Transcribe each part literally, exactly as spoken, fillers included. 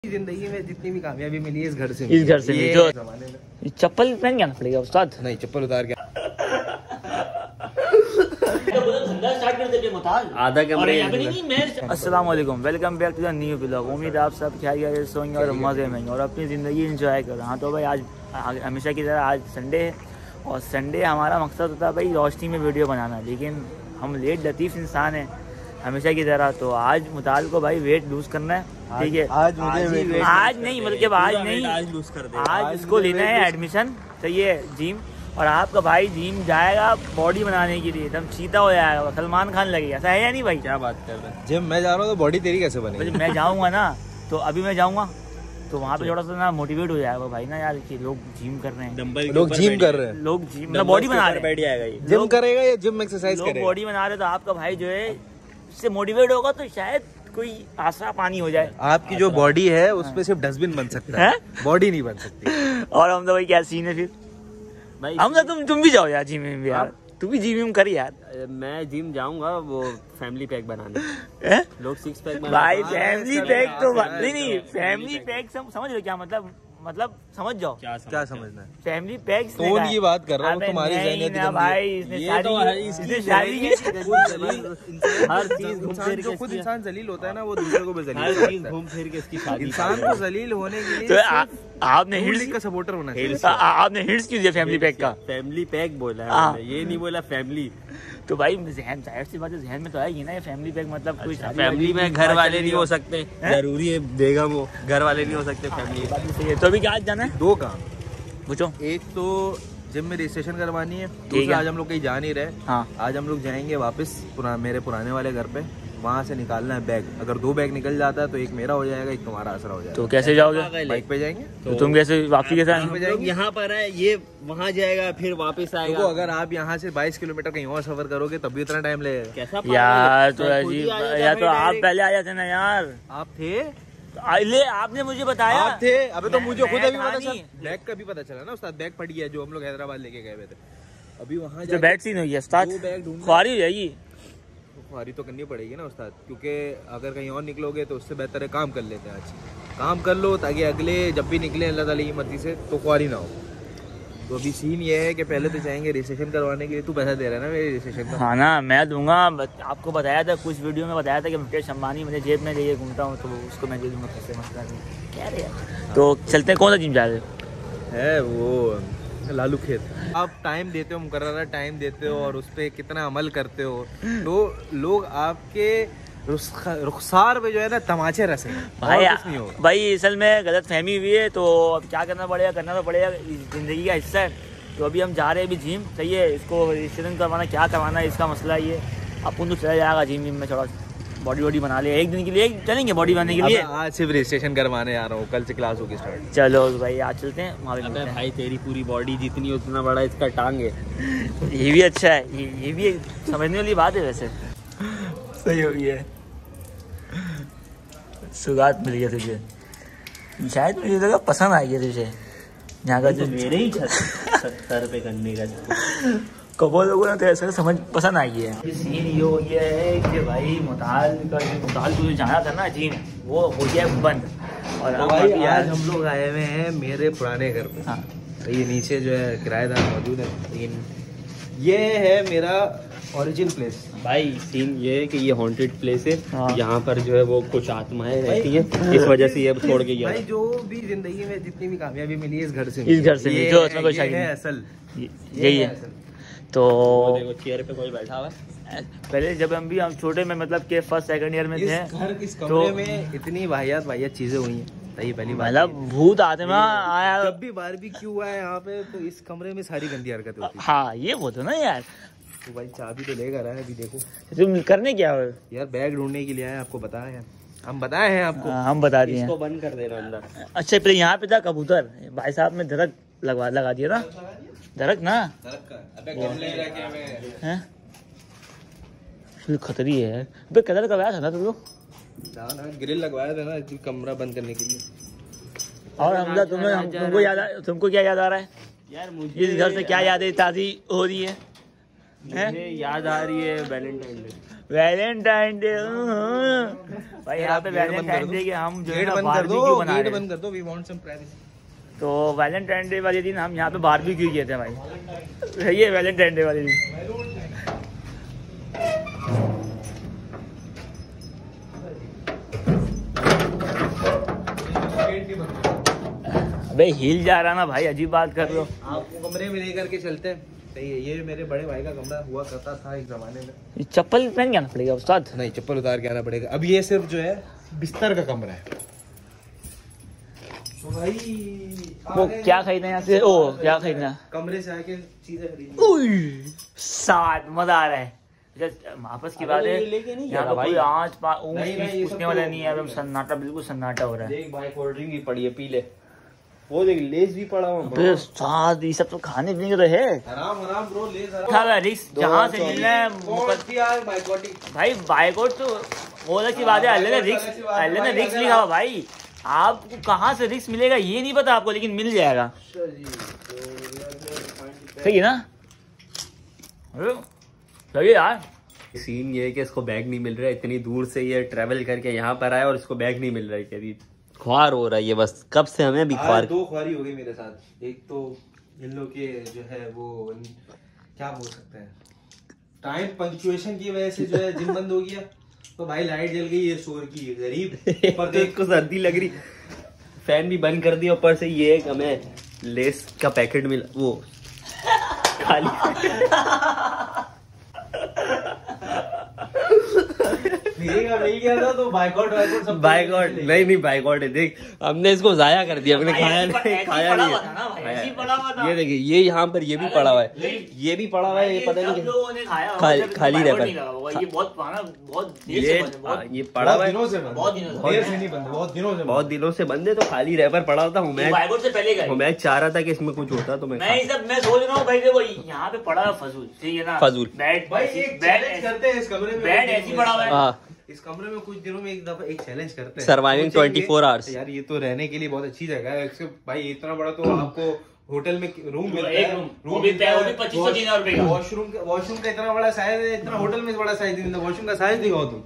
जिंदगी में जितनी भी कामयाबी मिली है इस घर से इस घर से मिली। जो चप्पल पहन के आना पड़ेगा उस्ताद। नहीं, चप्पल उतार के आधा कमरे। अस्सलाम वालेकुम, welcome back to the new blog. उम्मीद आप सब खैरियत से होंगे और मज़े में और अपनी ज़िंदगी एंजॉय कर रहे हैं। तो भाई आज हमेशा की तरह आज संडे है और संडे हमारा मकसद होता है भाई रोशनी में वीडियो बनाना, लेकिन हम लेट लतीफ़ इंसान हैं हमेशा की तरह। तो आज मुताल को भाई वेट लूज करना है, ठीक है। आज मुझे आज, वेट आज नहीं बल्कि आज नहीं आज लूज कर दे। आज इसको लेना है एडमिशन, सही है, जिम। और आपका भाई जिम जाएगा बॉडी बनाने के लिए, एकदम चीता हो जाएगा, सलमान खान लगेगा। ऐसा है या नहीं भाई? क्या बात कर रहे हैं? जिम मैं जा रहा हूँ तो बॉडी तेरी कैसे बनेगी? मैं जाऊँगा ना, तो अभी मैं जाऊँगा तो वहाँ पे थोड़ा सा ना मोटिवेट हो जाएगा भाई ना यार कि लोग जिम कर रहे हैं, लोग जिम कर रहे हैं, लोग जिम मतलब बॉडी बना रहे हैं। बैठ जाएगा ये। जिम करेगा या जिम एक्सरसाइज लोग करेगा? बॉडी बना रहे तो आपका भाई जो है इससे मोटिवेट होगा तो शायद कोई आसरा पानी हो जाए। आपकी जो बॉडी है उस पे सिर्फ डस्टबिन बन सकता है, बॉडी नहीं बन सकती। और हम तो भाई क्या सीन है फिर भाई हम तो तुम तुम भी जाओ यार जिम में यार, तू भी जिम कर यार। मैं जिम जाऊंगा वो फैमिली पैक बनाने। हैं? लोग सिक्स पैक भाई फैमिली पैक तो नहीं नहीं फैमिली पैक समझ रहे हो क्या मतलब? मतलब समझ जाओ क्या क्या समझना है? फैमिली पैक टोन की बात कर रहा हूँ, तुम्हारी जहनियत गंदी है। भाई इसने ये शादी तो है, इसकी इसने शादी की हर चीज घूम फिर जो के खुद इंसान जलील होता है ना वो दूसरे को भी जलील हर करता चीज है। घूम फिर के इसकी शादी। इंसान को जलील होने के लिए तो आ- आपने हिट्स हिट्स का सपोर्टर होना चाहिए। आ- आपने हिट्स क्यों दिया फैमिली पैक का? फैमिली पैक बोला है हाँ। मैंने, ये नहीं बोला फैमिली। तो भाई जहन जाहिर सी बात है जहन में तो आएगी ना ये फैमिली पैक मतलब कोई शादी फैमिली में घर वाले नहीं हो सकते, जरूरी है बेगम हो, घर वाले नहीं हो सकते फैमिली। सही है। तो अभी क्या आज जाना है दो काम, पूछो। एक तो जिम में रजिस्ट्रेशन करवानी है, है। दूसरा आज हम लोग कहीं जा नहीं रहे। हाँ आज हम लोग जाएंगे वापस पुरा, मेरे पुराने वाले घर पे, वहाँ से निकालना है बैग। अगर दो बैग निकल जाता है तो एक मेरा हो जाएगा, एक तुम्हारा आसरा हो जाएगा। तो कैसे जाओगे? बाइक पे जाएंगे। तो तुम कैसे वापसी के साथ? पे जाएंगे। यहाँ पर है, ये वहाँ जाएगा फिर वापस आएगा। देखो अगर आप यहाँ से बाईस किलोमीटर कहीं और सफर करोगे तब भी इतना टाइम लगेगा। कैसा यार तो मैं खुद अजीब ही आ जाता यार, तो भाई आप direct। पहले आ जाते ना यार। आप थे आ- ले आपने मुझे बताया। आप थे अबे तो मैं- मुझे खुद मैं अभी था पता नहीं। चला, बैग का भी पता चला ना उस्ताद। बैग फट गया जो हम लोग हैदराबाद लेके गए हुए थे। अभी वहाँ जो बैट सीन हुई है उस्ताद, दो बैग ढूंढना। खुआरी हो जाएगी। खुआरी तो करनी पड़ेगी ना उस्ताद, क्योंकि अगर कहीं और निकलोगे तो उससे बेहतर है काम कर लेते हैं। आज काम कर लो ताकि अगले जब भी निकले अल्लाह ताला की मर्जी से तो खुआरी ना हो। तो अभी सीन ये है कि पहले तो जाएंगे रजिस्ट्रेशन करवाने के लिए। तू पैसा दे रहा है ना मेरे रजिस्ट्रेशन का? हाँ ना मैं दूंगा, बट आपको बताया था कुछ वीडियो में बताया था कि मुकेश अंबानी मेरे जेब में लेके घूमता हूँ तो उसको मैं दे दूंगा पैसे, मसला नहीं। क्या रे यार। तो चलते हैं, कौन सा जिम जा रहे हो? है वो लालू खेत। आप टाइम देते हो, मुकर्रर टाइम देते हो और उस पर कितना अमल करते हो तो लोग आपके रुख- रुखसार पे जो है ना तमाचे रसेंगे। भाई और कुछ नहीं होगा। भाई असल में गलत फहमी हुई है तो अब क्या करना पड़ेगा, करना तो पड़ेगा, जिंदगी का हिस्सा है। तो अभी हम जा रहे हैं अभी जिम, सही है। इसको रजिस्ट्रेशन करवाना, क्या करवाना है इसका मसला ये। अपन तो चला जाएगा जिम जिम में, थोड़ा बॉडी वॉडी बना ले, एक दिन के लिए चलेंगे बॉडी बनाने के लिए। अब आज सिर्फ रजिस्ट्रेशन करवाने आ रहा हूँ, कल से क्लास होगी स्टार्ट। चलो भाई आज चलते हैं, वहाँ पे अबे मिलते हैं। भाई तेरी पूरी बॉडी जितनी उतना बड़ा इसका टांग है। ये भी अच्छा है, ये, ये भी एक समझने वाली बात है वैसे। सही हो गया, सुगात मिल गया तुझे, शायद मुझे लगा पसंद आ गया तुझे यहाँ का जो मेरे ही सत्तर पे करने का। कबो लोगों ने तो ऐसा समझ पसंद आई है। सीन ये हो गया है कि भाई मुताल का जो मुताल को जो जाना था ना जिम, वो हो गया बंद। और तो अब भाई अभी आज हम लोग आए हुए हैं मेरे पुराने घर पे। हाँ तो ये नीचे जो है किराएदार मौजूद है, लेकिन ये है मेरा ओरिजिनल प्लेस। भाई सीन ये है कि ये हॉन्टेड प्लेस है। हाँ। यहाँ पर जो है वो कुछ आत्माएं रहती हैं, इस वजह से ये छोड़ के गया। भाई जो भी जिंदगी में जितनी भी कामयाबी मिली है इस घर से इस घर से मिली, ये जो उसमें कोई ये शक है नहीं। असल, ये- ये यही है। असल। तो वो देखो चेयर पे कोई बैठा हुआ है। पहले जब हम भी हम छोटे में मतलब के फर्स्ट सेकंड ईयर में थे, इस घर इस कमरे तो- में इतनी वाहियात वाहियात चीजें हुई हैं। तो ये पहली बात मतलब भूत आत्मा आया। जब भी बारबेक्यू हुआ है यहाँ पे तो इस कमरे में सारी गंदी हरकतें होती हैं। हाँ ये वो तो ना यार, तो भाई चाबी तो लेकर आया है, अभी देखो तुम करने क्या हो? यार बैग ढूंढने के लिए आए, आपको बताया है, हम बताए हैं आपको। हाँ, हम बता दिए इसको हैं। बंद कर देना अंदर। अच्छा पहले यहाँ पे था कबूतर, भाई साहब ने धड़क लगवा लगा दिया ना, धड़क ना है खतरी है यार। बे कलर करवाया था ना तुम लोग? ग्रिल लगवाया था ना कमरा बंद करने के लिए। और हमजा तुम्हें हम, तुमको याद आ, तुमको क्या याद आ रहा है यार मुझे इस घर से? क्या यादें ताज़ी हो रही है? मुझे याद आ रही है वैलेंटाइन डे। वैलेंटाइन डे भाई, यहाँ पे वैलेंटाइन डे के हम जो है ना बारबेक्यू बना रहे हैं। बंद कर दो, वी वांट सम प्राइवेसी। तो वैलेंटाइन डे वाले दिन हम यहाँ पे बारबेक्यू किए थे भाई, ये वैलेंटाइन डे वाले दिन। अबे हिल जा रहा ना भाई, अजीब बात कर लो। आपको कमरे में लेकर के चलते हैं, सही है। ये मेरे बड़े भाई का कमरा हुआ करता था एक जमाने में। चप्पल पहन के आना पड़ेगा उस्ताद? नहीं, चप्पल उतार के आना पड़ेगा। अब ये सिर्फ जो है बिस्तर का कमरा है। तो भाई वो क्या खरीदना है यहाँ से? ओ क्या खरीदना? कमरे से आके चीजें खरीदनी। साथ मजा आ रहा है। वापस की बात है, यहाँ पे कोई आँच पूछने वाला नहीं है, सन्नाटा, बिल्कुल सन्नाटा हो रहा है। देख भाई, कोल्ड ड्रिंक भी पड़ी है, पी ले। वो देख, लेस भी पड़ा हुआ। ये सब तो खाने पीने के तो है। आराम आराम ब्रो, लेस आराम। रिस्क जहाँ से मिल रहा है भाई, बाइकआउट तो वो अलग की बात है। अल्लाह ने रिस्क अल्लाह ने रिस्क लिखा हुआ भाई, आपको कहाँ से रिस्क मिलेगा ये नहीं पता आपको, लेकिन मिल जाएगा। सही है ना? सही यार। सीन ये है कि इसको बैग नहीं मिल रहा है, इतनी दूर से ये ट्रेवल करके यहाँ पर आया और इसको बैग नहीं मिल रहा है। कभी ख्वार हो रहा है ये, बस कब से हमें भी ख्वार। दो ख्वारी हो गई मेरे साथ। एक तो इन लोग के जो है वो क्या बोल सकते हैं, टाइम पंक्चुएशन की वजह से जो है जिम बंद हो गया। तो भाई लाइट जल गई है शोर की, गरीब। पर देख को सर्दी लग रही, फैन भी बंद कर दिया। ऊपर से ये एक हमें लेस का पैकेट मिला, वो खाली मिल गया था तो बाइकआउट वाइकआउट सब बाइकआउट नहीं नहीं बाइकआउट है। देख हमने इसको जाया कर दिया, हमने खाया नहीं, खाया नहीं। ये देखिए, ये यहाँ पर ये भी पड़ा हुआ है, ये भी पड़ा हुआ है, ये पता नहीं खाली खाली रह पर ये बहुत बहुत ये पड़ा हुआ है, दिनों से बहुत दिनों से बहुत दिनों से बंद है। तो खाली रह पर पड़ा होता हूँ मैं, से पहले मैं चाह रहा था कि इसमें कुछ होता तो मैं मैं सोच रहा हूँ भाई, देखो यहाँ पे पड़ा है फजूल, ठीक है ना? फजूल बेड भाई, एक चैलेंज करते हैं इस कमरे में। बेड ऐसी पड़ा हुआ है इस कमरे में, कुछ दिनों में एक दफा एक चैलेंज करते हैं, सर्वाइविंग ट्वेंटी फोर आवर्स। यार ये तो रहने के लिए बहुत अच्छी जगह है। इसके भाई इतना बड़ा तो आपको होटल में रूम मिलता है, रूम मिलता है पच्चीस सौ दिनार रुपए का। वॉशरूम वॉशरूम का इतना बड़ा साइज है, इतना होटल में बड़ा साइज नहीं मिलता। वॉशरूम का साइज दिखाओ तुम,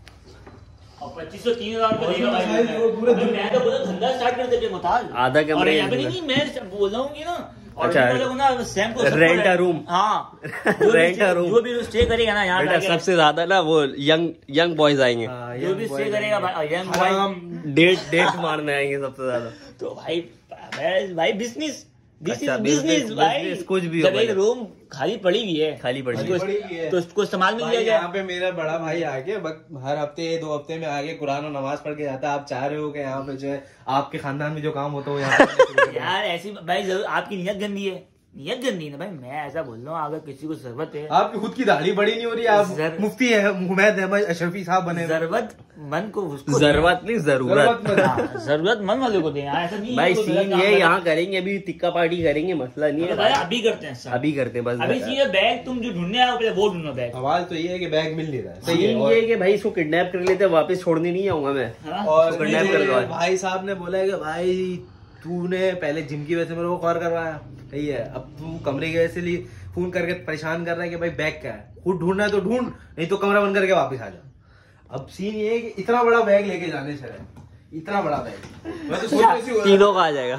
पच्चीस सौ तीन हजार मैं तो बोला धंधा स्टार्ट कर देते मुताल आधा कमरे। मैं बोल रहा हूँ ना, अच्छा रेंट अ रूम। हाँ रेंट अ रूम, जो भी स्टे करेगा ना यहाँ बेटा सबसे ज्यादा ना वो यंग यंग बॉयज आएंगे, जो भी स्टे करेगा भाई यंग बॉय डेट डेट मारने आएंगे सबसे ज्यादा। तो भाई भाई बिजनेस अच्छा, बिजनेस भाई कुछ भी जब एक रूम खाली पड़ी हुई है, खाली पड़ी है तो उसको इस्तेमाल मिल जाएगा। यहाँ पे मेरा बड़ा भाई आके हर हफ्ते दो हफ्ते में आके कुरान और नमाज पढ़ के जाता है। आप चाह रहे हो कि यहाँ पे जो है आपके खानदान में जो काम होता है यहाँ पे यार ऐसी भाई जरूर आपकी नियत गंदी है, नियत गंदी ना भाई। मैं ऐसा बोल रहा हूँ, अगर किसी को जरूरत है, आपकी खुद की दाढ़ी बड़ी नहीं हो रही, आप मुफ्ती है हुमैद अहमद अशरफी साहब बने। जरूरत मन को जरूरत नहीं जरूरत जरूरत मन वाले को दें, ऐसा नहीं भाई। सीन ये यहाँ करेंगे, अभी टिक्का पार्टी करेंगे, मसला नहीं है। अभी करते हैं, अभी करते हैं बस। अभी सीधे बैग तुम जो ढूंढने आए पहले वो ढूंढो बैग। सवाल तो ये है कि बैग मिल नहीं रहा है। सही ये है कि भाई इसको किडनैप कर लेते, वापस छोड़ने नहीं आऊंगा मैं। और किडनैप कर दो। भाई साहब ने बोला है कि भाई तूने पहले जिम की वजह से मेरे को कॉल करवाया, सही है, अब तू कमरे की वजह से लिए फोन करके परेशान कर रहा है कि भाई बैग क्या है, खुद ढूंढना है तो ढूंढ, नहीं तो कमरा बंद करके वापस आ जा। अब सीन ये है कि इतना बड़ा बैग लेके जाने से, इतना बड़ा बैग मैं तो सोच रही थी तीनों का आ जाएगा।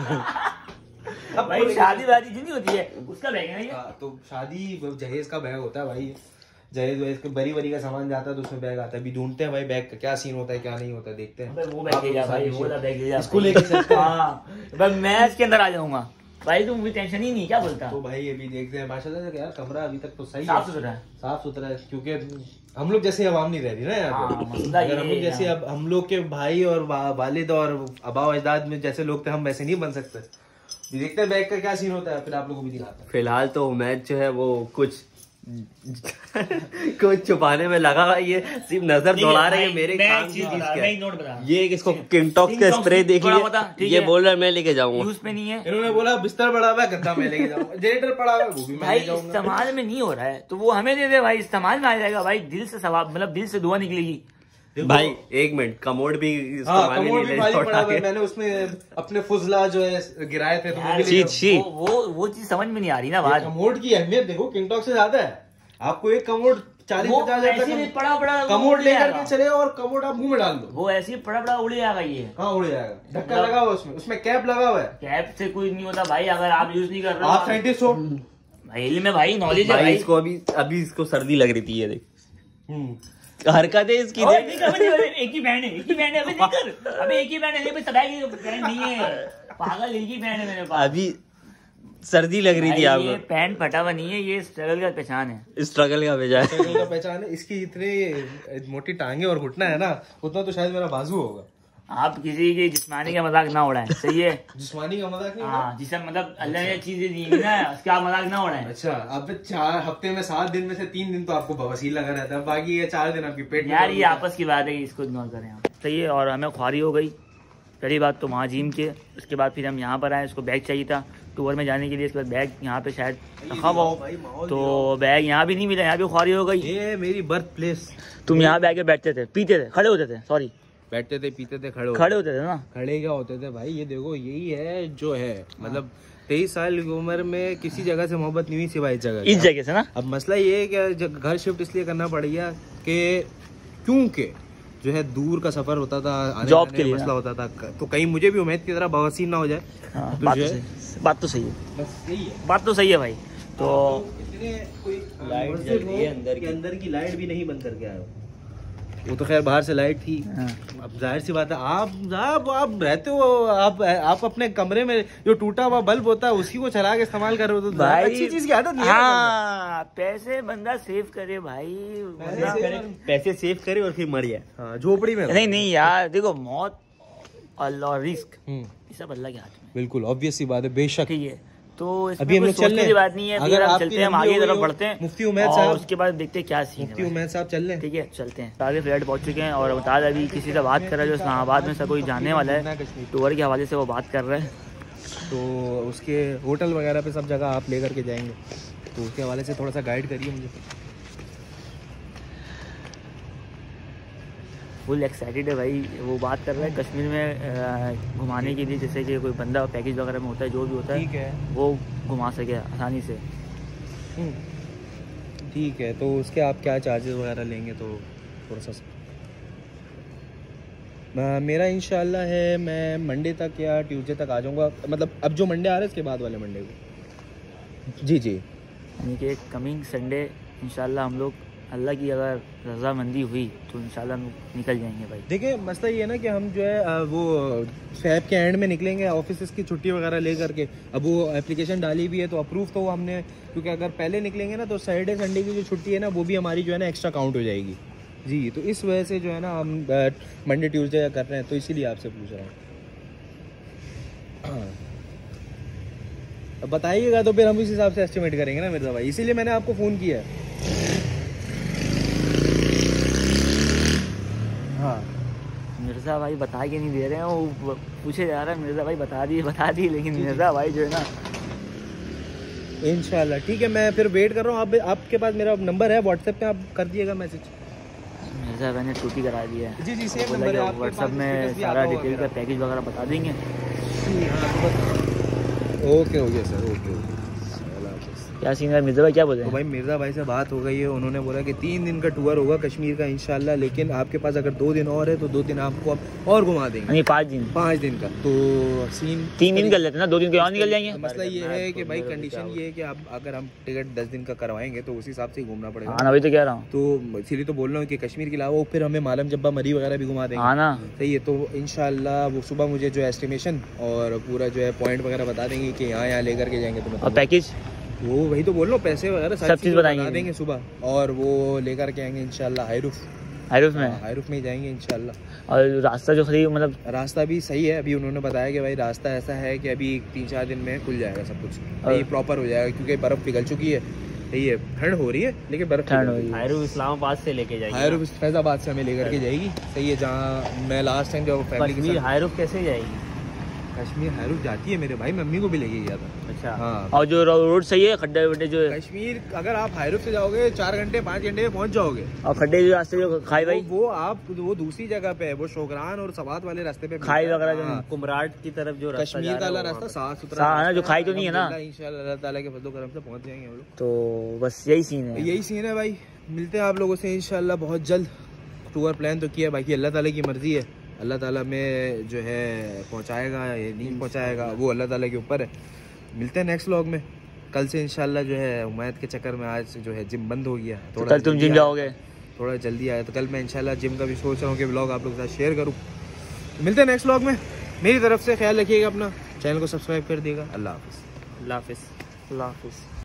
अब भाई शादी वादी नहीं होती है, उसका बैग है ना। तो शादी जहेज का बैग होता है भाई, जहेज वहेज के बरी बरी का सामान जाता है तो उसमें बैग आता है। अभी ढूंढते हैं भाई बैग का क्या सीन होता है क्या नहीं होता है, देखते हैं। वो बैग ले जा भाई, वो वाला बैग ले जा इसको लेके चलते हैं। हाँ मैं इसके अंदर आ जाऊंगा भाई, तुम भी टेंशन ही नहीं, क्या बोलता। तो भाई अभी देखते हैं माशाल्लाह से यार कमरा अभी तक तो सही साफ सुथरा है, साफ सुथरा है, क्योंकि हम लोग जैसे आवाम नहीं रह रही ना यार। अगर हम लोग जैसे अब हम लोग के भाई और वालिद और आबा अजदाद में जैसे लोग थे, हम वैसे नहीं बन सकते। देखते हैं बैग का क्या सीन होता है, फिर आप लोगों को भी दिखाते हैं। फिलहाल तो मैच जो है वो कुछ कुछ छुपाने में लगा हुआ, ये सिर्फ नजर दौड़ा रहे हैं मेरे काम की चीज क्या। ये इसको किंगटॉक्स का स्प्रे देखिए, ये बोल रहा है मैं लेके जाऊंगा, यूज में नहीं है। इन्होंने बोला बिस्तर पड़ा हुआ है, गद्दा मैं लेके जाऊंगा, जनरेटर पड़ा हुआ है वो भी भाई इस्तेमाल में नहीं हो रहा है तो वो हमें दे दे भाई, इस्तेमाल में आ जाएगा भाई। दिल से सवाब मतलब दिल से दुआ निकलेगी भाई। एक मिनट, कमोड भी हाँ, कमोड भी खाली पड़ा हुआ है, मैंने उसमें अपने फुजला जो है गिराए थे तो वो वो चीज समझ में नहीं आ रही ना बात। कमोड की अहमियत देखो, किंगटॉक्स से ज्यादा है। आपको एक कमोड चालीस वो पचास ऐसे हजार भी पड़ा पड़ा कमोड उड़ लेकर जाएगा। के चले और कमोड आप मुंह में डाल दो, वो ऐसे ही पड़ा पड़ा उड़ जाएगा ये। हाँ उड़ जाएगा। ढक्कन लगा हुआ उसमें, उसमें कैप लगा हुआ है। कैप से कुछ नहीं होता भाई, अगर आप यूज नहीं कर रहे हो। आप साइंटिस्ट हो भाई में भाई नॉलेज है भाई भाई। इसको अभी अभी इसको सर्दी लग रही थी, ये देख हम्म। हरकत है इसकी ओए, देख। नहीं कर, अबे नहीं, एक ही बैंड है, एक ही बैंड है, अबे नहीं कर, अबे एक ही बैंड है, नहीं भाई सदाई की बैंड नहीं है पागल, एक ही बैंड है मेरे पास। अभी सर्दी लग रही थी भाई, ये आपको। पैंट फटा हुआ नहीं है, ये स्ट्रगल का पहचान है। स्ट्रगल का भेजा है। का पहचान है इसकी। इतनी मोटी टांगे और घुटना है ना, उतना तो शायद मेरा बाजू होगा। आप किसी की जिस्मानी का मजाक ना उड़ाएं, सही है। जिस्मानी का मजाक नहीं। हाँ, जिसे मतलब अल्लाह ने चीजें दी है ना, उसका आप मजाक ना उड़ाएं। अच्छा, अब चार हफ्ते में सात दिन में से तीन दिन तो आपको बवासीर लगा रहता है, बाकी ये चार दिन आपकी पेट में यार ये आपस की बात है, इसको इग्नोर करें आप, सही है। और हमें ख्वारी हो गई पहली बात तो वहाँ जिम के, उसके बाद फिर हम यहाँ पर आए, इसको बैग चाहिए था टूर में जाने के लिए। इसके बाद बैग यहाँ पे शायद रखा हुआ हो, तो बैग यहाँ भी नहीं मिला, यहाँ भी ख्वारी हो गई। ये मेरी बर्थ प्लेस। तुम यहाँ बैग बैठते थे, पीते थे, खड़े होते थे, सॉरी बैठते थे, पीते थे, खड़े खड़े होते थे ना। खड़े क्या होते थे भाई? ये देखो, यही है जो है, मतलब तेईस साल की उम्र में किसी जगह से मोहब्बत नहीं हुई सिवाय इस जगह इस जगह से ना। अब मसला ये है कि घर शिफ्ट इसलिए करना पड़ गया कि क्योंकि जो है दूर का सफर होता था, आने जॉब जाने के का लिए मसला होता था, तो कहीं मुझे भी उम्मीद की तरह बवासीर ना हो जाए। हाँ, तो बात जो तो है- सही, बात तो सही है, बस यही है। बात तो सही है भाई। तो इतने कोई लाइट मस्जिद जल रही है हो अंदर कि की। अंदर की लाइट भी नहीं बंद करके आए हो। वो तो खैर बाहर से लाइट थी। हाँ। अब जाहिर सी बात है, आप आप आप रहते हो, आप आप अपने कमरे में जो टूटा हुआ बल्ब होता है उसी को चला के इस्तेमाल कर रहे हो, तो भाई अच्छी चीज की आदत नहीं है। हाँ, पैसे बंदा सेव करे भाई, वरना- पैसे सेव करे और फिर मर जाए। हाँ, झोपड़ी में नहीं नहीं यार, देखो मौत और रिस्क हम्म, ये सब अल्लाह के हाथ में, बिल्कुल ऑब्वियस सी बात है, बेशक। ठीक है। तो इसमें अभी हम कोई लोग चल सोचने रहे की हैं। बात नहीं है, अगर अगर हम आपकी चलते हैं, हम लंबी आगे हो की तरफ गई हो, बढ़ते हैं, मुफ्ती उमैद और साहब- उसके बाद देखते हैं क्या सीन मुफ्ती है। उमैद साहब चल रहे हैं। ठीक है, चलते हैं। आगे फ्लैट पहुंच चुके हैं और बता दें अभी किसी से बात कर रहा है जो इस्लामाबाद में से कोई जाने वाला है, टूर के हवाले से वो बात कर रहा है। तो उसके होटल वगैरह पे सब जगह आप लेकर के जाएंगे, तो उसके हवाले से थोड़ा सा गाइड करिए मुझे। फुल एक्साइटेड है भाई। वो बात कर रहा है कश्मीर में अ, घुमाने के लिए, जैसे कि कोई बंदा पैकेज वगैरह में होता है, जो भी होता ठीक है है, वो घुमा सके आसानी से। हम्म, ठीक है। तो उसके आप क्या चार्जेस वगैरह लेंगे? तो थोड़ा सा अ, मेरा इंशाल्लाह है मैं मंडे तक या ट्यूसडे तक आ जाऊंगा, मतलब अब जो मंडे आ रहा है इसके बाद वाले मंडे को। जी जी, यानी कि कमिंग संडे इंशाल्लाह हम लोग, अल्लाह की अगर रजामंदी हुई तो इंशाल्लाह हम निकल जाएंगे भाई। देखिए मसला ये है ना कि हम जो है अ, वो फैब के एंड में निकलेंगे, ऑफिस की छुट्टी वगैरह ले करके। अब वो एप्लीकेशन डाली भी है तो अप्रूव तो वो हमने, क्योंकि अगर पहले निकलेंगे ना तो सैटरडे संडे की जो छुट्टी है ना वो भी हमारी जो है ना एक्स्ट्रा काउंट हो जाएगी जी। तो इस वजह से जो है ना हम मंडे ट्यूसडे कर रहे हैं, तो इसीलिए आपसे पूछ रहा हूँ। हाँ, अब बताइएगा तो फिर हम इस हिसाब से एस्टिमेट करेंगे ना मिर्जा भाई, इसीलिए मैंने आपको फ़ोन किया है। हाँ, मिर्ज़ा भाई बता के नहीं दे रहे हैं, वो पूछे जा रहा है मिर्ज़ा भाई बता दी बता दी, लेकिन मिर्ज़ा भाई जो है ना। इंशाल्लाह ठीक है, मैं फिर वेट कर रहा हूँ। आप आपके पास मेरा नंबर है व्हाट्सएप पे, आप कर दिएगा मैसेज। मिर्ज़ा भाई ने छुट्टी करा दी है, जी जी, सेम नंबर है आपके व्हाट्सएप पास, में स्टेटस भी सारा आता होगा डिटेल का मेरा। पैकेज वगैरह बता देंगे। Okay okay sir, okay okay. क्या सीन है मिर्ज़ा भाई, क्या बोले? तो भाई मिर्ज़ा भाई से बात हो गई है, उन्होंने बोला कि तीन दिन का टूर होगा कश्मीर का इंशाल्लाह, लेकिन आपके पास अगर दो दिन और है तो दो दिन आपको आप और घुमा देंगे। नहीं, पाँच दिन, पाँच दिन का तो सीन तीन दिन कर लेते हैं ना, दो दिन के और निकल जाएंगे। मसला ये है कि भाई कंडीशन ये है कि आप अगर हम टिकट दस दिन का करवाएंगे तो उस हिसाब से ही घूमना पड़ेगा। हाँ ना, वही तो कह रहा हूँ। तो इसीलिए तो बोल रहा हूँ कि कश्मीर के अलावा फिर हमें मालम जब्बा मरी वगैरह भी घुमा देंगे। हाँ ना, सही है। तो इंशाल्लाह वो सुबह मुझे जो एस्टिमेशन और पूरा जो है पॉइंट वगैरह बता देंगे कि यहाँ यहाँ लेकर के जाएंगे। तो और पैकेज वो वही तो बोल रहा हूँ, पैसे वगैरह सब चीज़ बताएंगे। बता देंगे सुबह, और वो लेकर के आएंगे इंशाल्लाह हाईरूफ। हाईरूफ में, हाईरूफ में ही जाएंगे इंशाल्लाह। और रास्ता जो खरीद मतलब रास्ता भी सही है, अभी उन्होंने बताया कि भाई रास्ता ऐसा है कि अभी तीन चार दिन में खुल जाएगा सब कुछ, ये प्रॉपर हो जाएगा, क्योंकि बर्फ़ पिघल चुकी है। सही है, ठंड हो रही है लेकिन बर्फ़ ठंड हो रही है। हायरू इस्लामाबाद से लेके जाएगी। हाईरूफ फैजाबाद से हमें लेकर के जाएगी। सही है, जहाँ मैं लास्ट टाइम जब फैमिली के कश्मीर साथ हायरू कैसे जाएगी? कश्मीर हैरूफ जाती है मेरे भाई, मम्मी को भी लेके गया था। अच्छा हाँ। और जो रोड सही है, खड्डे वड्डे जो है कश्मीर अगर आप हैरूफ से जाओगे चार घंटे पाँच घंटे में पहुंच जाओगे। और खड्डे जो रास्ते जो खाई भाई वो, वो आप वो दूसरी जगह पे है, वो शोकरान और सवात वाले रास्ते पे खाई वगैरह जो हाँ। कुमराट की तरफ जो कश्मीर का रास्ता साफ सुथरा है, जो खाई तो नहीं है ना। इंशाल्लाह अल्लाह ताला के फजल करम से पहुंच जाएंगे हम लोग। तो बस यही सीन है, यही सीन है भाई। मिलते हैं आप लोगों से इंशाल्लाह बहुत जल्द। टूर प्लान तो किया, बाकी अल्लाह ताला की मर्जी है, अल्लाह ताला में जो है पहुंचाएगा या नहीं पहुंचाएगा वो अल्लाह ताला के ऊपर है। मिलते हैं नेक्स्ट व्लॉग में। कल से इंशाल्लाह जो है उमैद के चक्कर में आज जो है जिम बंद हो गया, तो कल तुम जिम जाओगे? थोड़ा जल्दी आया तो कल मैं इंशाल्लाह जिम का भी सोच रहा हूँ कि व्लॉग आप लोगों के साथ शेयर करूँ। मिलते हैं नेक्स्ट व्लॉग में। मेरी तरफ से ख्याल रखिएगा अपना, चैनल को सब्सक्राइब कर दिएगा। अल्लाह हाफिज़। अल्लाह हाफिज़। अल्लाह हाफिज़।